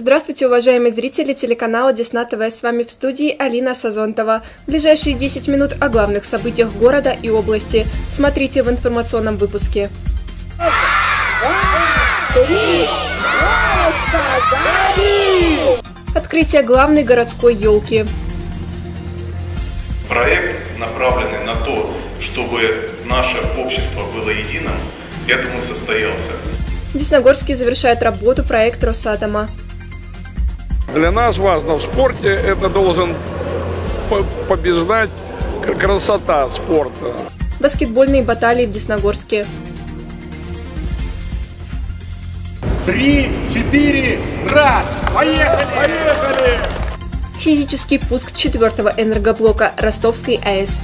Здравствуйте, уважаемые зрители телеканала Десна ТВ. С вами в студии Алина Сазонтова. В ближайшие 10 минут о главных событиях города и области. Смотрите в информационном выпуске. Открытие главной городской елки. Проект, направленный на то, чтобы наше общество было единым, я думаю, состоялся. В Десногорске завершает работу проект Росатома. Для нас важно в спорте, это должен побеждать красота спорта. Баскетбольные баталии в Десногорске. 3, 4, раз! Поехали! Поехали! Физический пуск 4-го энергоблока Ростовской АЭС.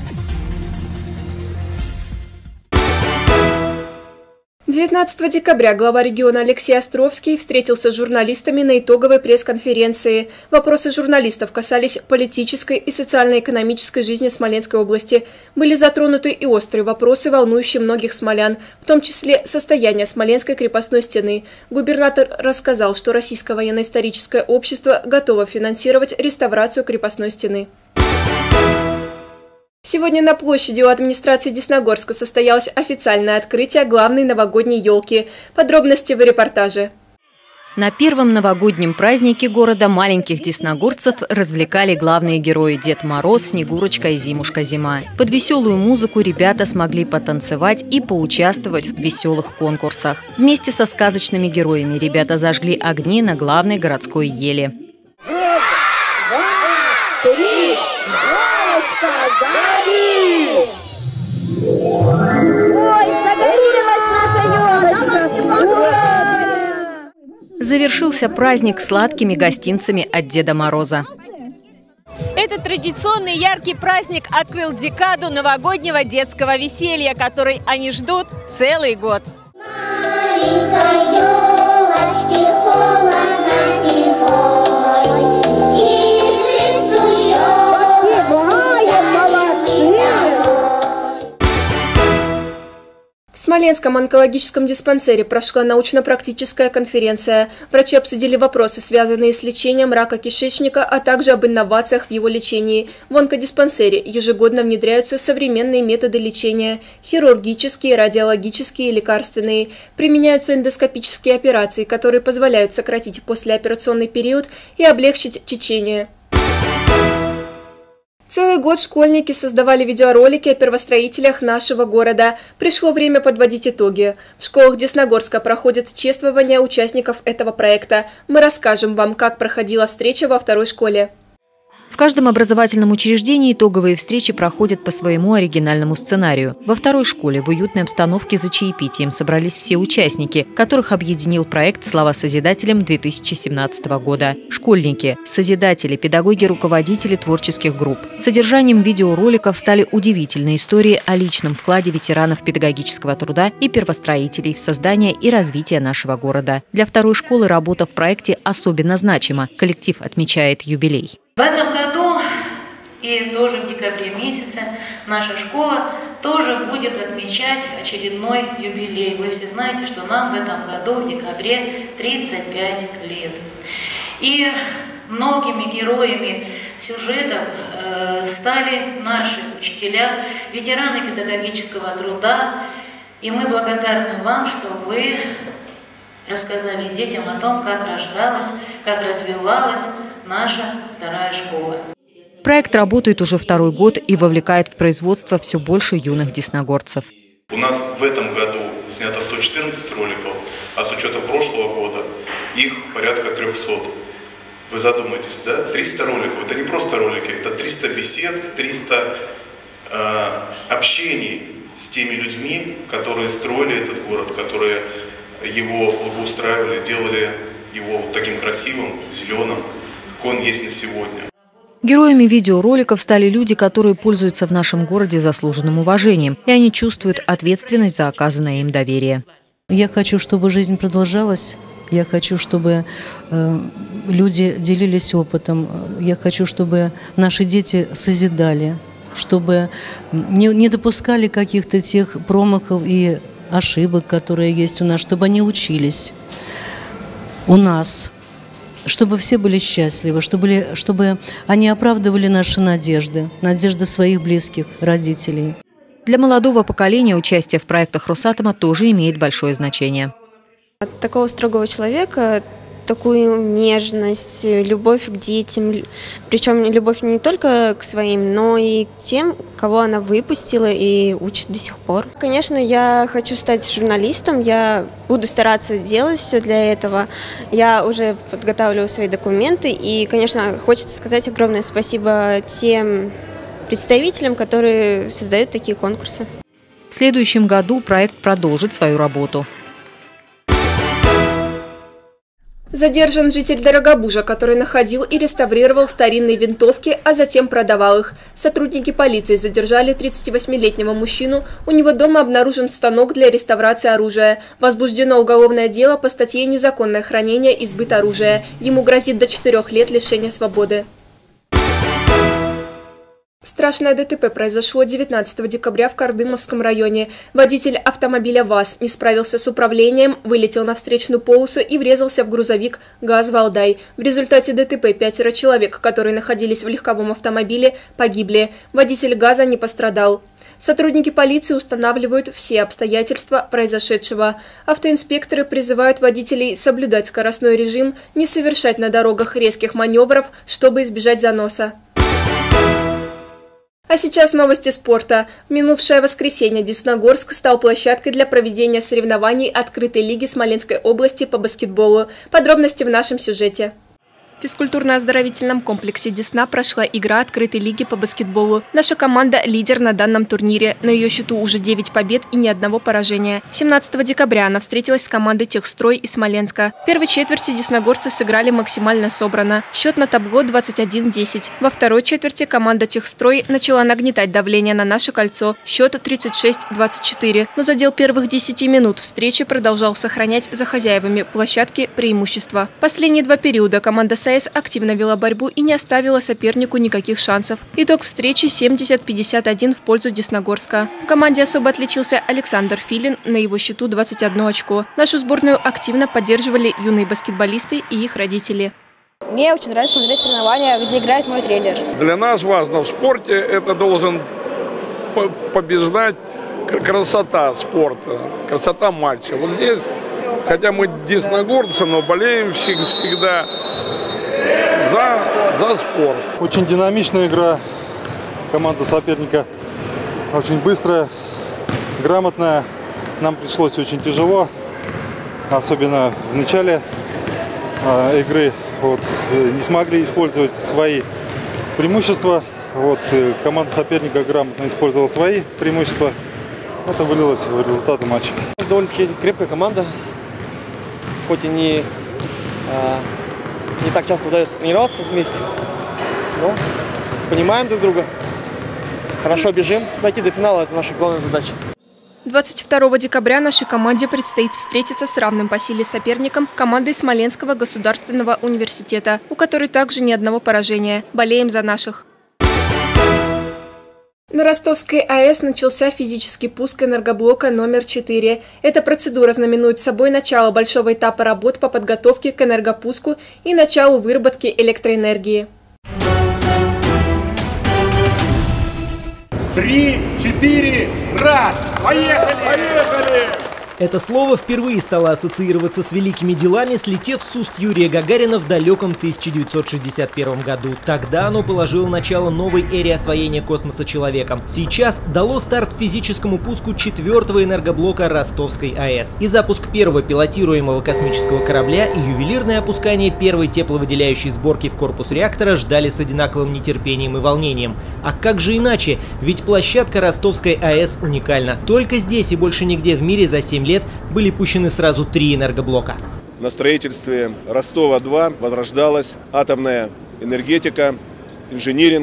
19 декабря глава региона Алексей Островский встретился с журналистами на итоговой пресс-конференции. Вопросы журналистов касались политической и социально-экономической жизни Смоленской области. Были затронуты и острые вопросы, волнующие многих смолян, в том числе состояние Смоленской крепостной стены. Губернатор рассказал, что Российское военно-историческое общество готово финансировать реставрацию крепостной стены. Сегодня на площади у администрации Десногорска состоялось официальное открытие главной новогодней елки. Подробности в репортаже. На первом новогоднем празднике города маленьких десногорцев развлекали главные герои – Дед Мороз, Снегурочка и Зимушка Зима. Под веселую музыку ребята смогли потанцевать и поучаствовать в веселых конкурсах. Вместе со сказочными героями ребята зажгли огни на главной городской еле. Завершился праздник сладкими гостинцами от Деда Мороза. Этот традиционный яркий праздник открыл декаду новогоднего детского веселья, который они ждут целый год. В Смоленском онкологическом диспансере прошла научно-практическая конференция. Врачи обсудили вопросы, связанные с лечением рака кишечника, а также об инновациях в его лечении. В онкодиспансере ежегодно внедряются современные методы лечения – хирургические, радиологические и лекарственные. Применяются эндоскопические операции, которые позволяют сократить послеоперационный период и облегчить течение. Целый год школьники создавали видеоролики о первостроителях нашего города. Пришло время подводить итоги. В школах Десногорска проходит чествование участников этого проекта. Мы расскажем вам, как проходила встреча во второй школе. В каждом образовательном учреждении итоговые встречи проходят по своему оригинальному сценарию. Во второй школе в уютной обстановке за чаепитием собрались все участники, которых объединил проект «Слава Созидателям» 2017 года. Школьники, созидатели, педагоги, руководители творческих групп. Содержанием видеороликов стали удивительные истории о личном вкладе ветеранов педагогического труда и первостроителей в создание и развитие нашего города. Для второй школы работа в проекте особенно значима. Коллектив отмечает юбилей. В этом году и тоже в декабре месяце наша школа тоже будет отмечать очередной юбилей. Вы все знаете, что нам в этом году, в декабре, 35 лет. И многими героями сюжетов стали наши учителя, ветераны педагогического труда. И мы благодарны вам, что вы рассказали детям о том, как рождалась, как развивалась наша вторая школа. Проект работает уже второй год и вовлекает в производство все больше юных десногорцев. У нас в этом году снято 114 роликов, а с учетом прошлого года их порядка 300. Вы задумайтесь, да? 300 роликов. Это не просто ролики, это 300 бесед, 300 общений с теми людьми, которые строили этот город, которые его благоустраивали, делали его таким красивым, зеленым, как он есть на сегодня. Героями видеороликов стали люди, которые пользуются в нашем городе заслуженным уважением, и они чувствуют ответственность за оказанное им доверие. Я хочу, чтобы жизнь продолжалась. Я хочу, чтобы люди делились опытом. Я хочу, чтобы наши дети созидали, чтобы не допускали каких-то тех промахов и ошибок, которые есть у нас, чтобы они учились у нас, чтобы все были счастливы, чтобы они оправдывали наши надежды, надежды своих близких, родителей. Для молодого поколения участие в проектах Росатома тоже имеет большое значение. От такого строгого человека такую нежность, любовь к детям, причем любовь не только к своим, но и к тем, кого она выпустила и учит до сих пор. Конечно, я хочу стать журналистом, я буду стараться делать все для этого. Я уже подготавливаю свои документы и, конечно, хочется сказать огромное спасибо тем представителям, которые создают такие конкурсы. В следующем году проект продолжит свою работу. Задержан житель Дорогобужа, который находил и реставрировал старинные винтовки, а затем продавал их. Сотрудники полиции задержали 38-летнего мужчину. У него дома обнаружен станок для реставрации оружия. Возбуждено уголовное дело по статье «Незаконное хранение и сбыт оружия». Ему грозит до 4 лет лишения свободы. Страшное ДТП произошло 19 декабря в Кардымовском районе. Водитель автомобиля ВАЗ не справился с управлением, вылетел на встречную полосу и врезался в грузовик ГАЗ-Валдай. В результате ДТП 5 человек, которые находились в легковом автомобиле, погибли. Водитель ГАЗа не пострадал. Сотрудники полиции устанавливают все обстоятельства произошедшего. Автоинспекторы призывают водителей соблюдать скоростной режим, не совершать на дорогах резких маневров, чтобы избежать заноса. А сейчас новости спорта. В минувшее воскресенье Десногорск стал площадкой для проведения соревнований открытой лиги Смоленской области по баскетболу. Подробности в нашем сюжете. В физкультурно-оздоровительном комплексе Десна прошла игра открытой лиги по баскетболу. Наша команда – лидер на данном турнире. На ее счету уже 9 побед и ни одного поражения. 17 декабря она встретилась с командой Техстрой из Смоленска. В первой четверти десногорцы сыграли максимально собрано. Счет на табло 21-10. Во второй четверти команда Техстрой начала нагнетать давление на наше кольцо. Счет 36-24. Но задел первых 10 минут встречи продолжал сохранять за хозяевами площадки преимущество. Последние 2 периода команда САЭС активно вела борьбу и не оставила сопернику никаких шансов. Итог встречи 70-51 в пользу Десногорска. В команде особо отличился Александр Филин, на его счету 21 очко. Нашу сборную активно поддерживали юные баскетболисты и их родители. Мне очень нравится смотреть соревнования, где играет мой тренер. Для нас важно в спорте, это должен побеждать красота спорта, красота матча. Вот здесь, хотя мы десногорцы, но болеем всегда за спорт. Очень динамичная игра. Команда соперника очень быстрая, грамотная. Нам пришлось очень тяжело, особенно в начале игры. Не смогли использовать свои преимущества. Команда соперника грамотно использовала свои преимущества. Это вылилось в результаты матча. Довольно-таки крепкая команда, хоть и не так часто удается тренироваться вместе, но понимаем друг друга, хорошо бежим. Дойти до финала – это наша главная задача. 22 декабря нашей команде предстоит встретиться с равным по силе соперником командой Смоленского государственного университета, у которой также ни одного поражения. Болеем за наших. На Ростовской АЭС начался физический пуск энергоблока номер 4. Эта процедура знаменует собой начало большого этапа работ по подготовке к энергопуску и началу выработки электроэнергии. 3, 4, раз! Поехали! Поехали! Это слово впервые стало ассоциироваться с великими делами, слетев с уст Юрия Гагарина в далеком 1961 году. Тогда оно положило начало новой эре освоения космоса человеком. Сейчас дало старт физическому пуску 4-го энергоблока Ростовской АЭС. И запуск первого пилотируемого космического корабля и ювелирное опускание первой тепловыделяющей сборки в корпус реактора ждали с одинаковым нетерпением и волнением. А как же иначе? Ведь площадка Ростовской АЭС уникальна. Только здесь и больше нигде в мире за 7 лет были пущены сразу 3 энергоблока. На строительстве Ростова-2 возрождалась атомная энергетика, инжиниринг,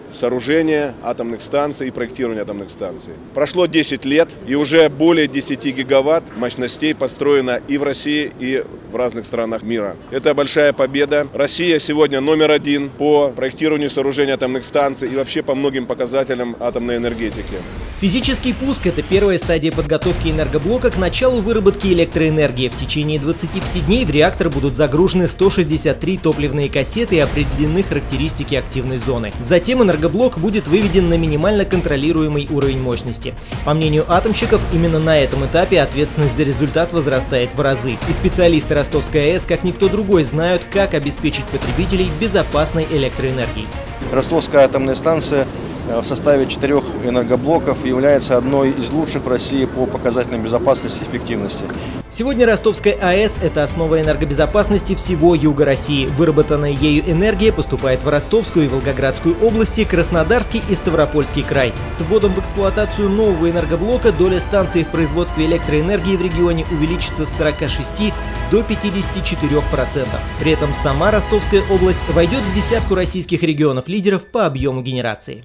сооружения атомных станций и проектирования атомных станций. Прошло 10 лет, и уже более 10 гигаватт мощностей построено и в России, и в разных странах мира. Это большая победа. Россия сегодня номер 1 по проектированию сооружения атомных станций и вообще по многим показателям атомной энергетики. Физический пуск – это первая стадия подготовки энергоблока к началу выработки электроэнергии. В течение 25 дней в реактор будут загружены 163 топливные кассеты и определены характеристики активной зоны. Затем энергоблок будет выведен на минимально контролируемый уровень мощности. По мнению атомщиков, именно на этом этапе ответственность за результат возрастает в разы. И специалисты Ростовской АЭС, как никто другой, знают, как обеспечить потребителей безопасной электроэнергией. Ростовская атомная станция в составе 4 энергоблоков является одной из лучших в России по показателям безопасности и эффективности. Сегодня Ростовская АЭС – это основа энергобезопасности всего юга России. Выработанная ею энергия поступает в Ростовскую и Волгоградскую области, Краснодарский и Ставропольский край. С вводом в эксплуатацию нового энергоблока доля станций в производстве электроэнергии в регионе увеличится с 46 до 54%. При этом сама Ростовская область войдет в десятку российских регионов-лидеров по объему генерации.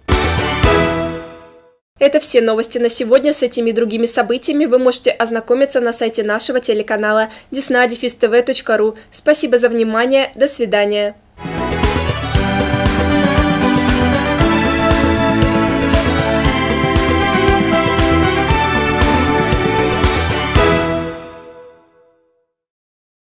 Это все новости на сегодня. С этими и другими событиями вы можете ознакомиться на сайте нашего телеканала desna-tv.ru. Спасибо за внимание. До свидания.